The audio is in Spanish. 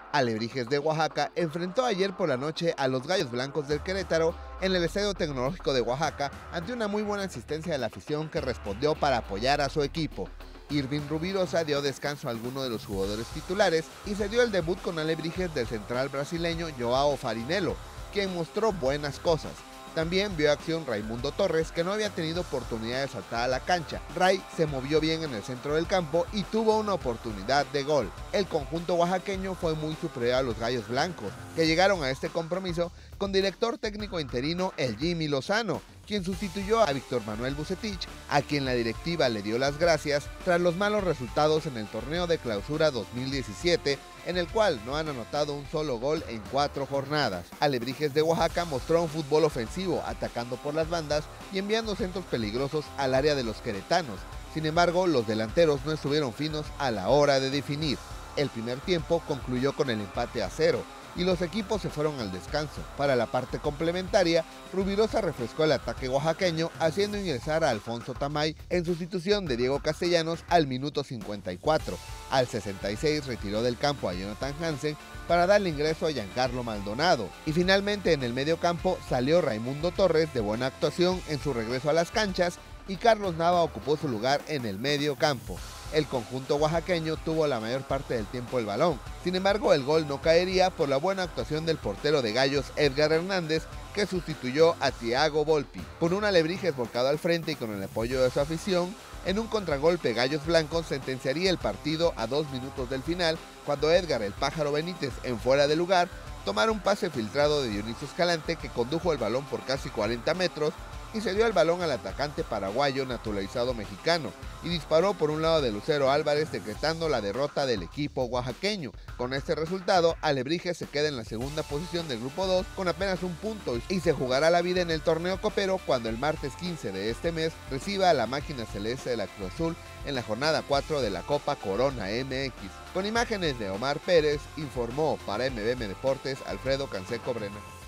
Alebrijes de Oaxaca enfrentó ayer por la noche a los Gallos Blancos del Querétaro en el Estadio Tecnológico de Oaxaca ante una muy buena asistencia de la afición que respondió para apoyar a su equipo. Irving Rubirosa dio descanso a alguno de los jugadores titulares y se dio el debut con Alebrijes del central brasileño Joao Farinello, quien mostró buenas cosas. También vio acción Raimundo Torres, que no había tenido oportunidad de saltar a la cancha. Ray se movió bien en el centro del campo y tuvo una oportunidad de gol. El conjunto oaxaqueño fue muy superior a los Gallos Blancos, que llegaron a este compromiso con director técnico interino el Jimmy Lozano, quien sustituyó a Víctor Manuel Bucetich, a quien la directiva le dio las gracias tras los malos resultados en el torneo de clausura 2017, en el cual no han anotado un solo gol en 4 jornadas. Alebrijes de Oaxaca mostró un fútbol ofensivo, atacando por las bandas y enviando centros peligrosos al área de los queretanos. Sin embargo, los delanteros no estuvieron finos a la hora de definir. El primer tiempo concluyó con el empate a 0 y los equipos se fueron al descanso. Para la parte complementaria, Rubirosa refrescó el ataque oaxaqueño, haciendo ingresar a Alfonso Tamay en sustitución de Diego Castellanos al minuto 54. Al 66 retiró del campo a Jonathan Hansen para darle ingreso a Giancarlo Maldonado. Y finalmente en el medio campo salió Raimundo Torres de buena actuación en su regreso a las canchas y Carlos Nava ocupó su lugar en el medio campo. El conjunto oaxaqueño tuvo la mayor parte del tiempo el balón. Sin embargo, el gol no caería por la buena actuación del portero de Gallos, Edgar Hernández, que sustituyó a Thiago Volpi. Con un Alebrijes volcado al frente y con el apoyo de su afición, en un contragolpe Gallos Blancos sentenciaría el partido a 2 minutos del final, cuando Edgar el Pájaro Benítez, en fuera de lugar, tomara un pase filtrado de Dionisio Escalante, que condujo el balón por casi 40 metros y se dio el balón al atacante paraguayo naturalizado mexicano y disparó por un lado de Lucero Álvarez, decretando la derrota del equipo oaxaqueño. Con este resultado, Alebrijes se queda en la segunda posición del grupo 2 con apenas un punto y se jugará la vida en el torneo copero cuando el martes 15 de este mes reciba a la máquina celeste de la Cruz Azul en la jornada 4 de la Copa Corona MX. Con imágenes de Omar Pérez, informó para MBM Deportes Alfredo Canseco Brena.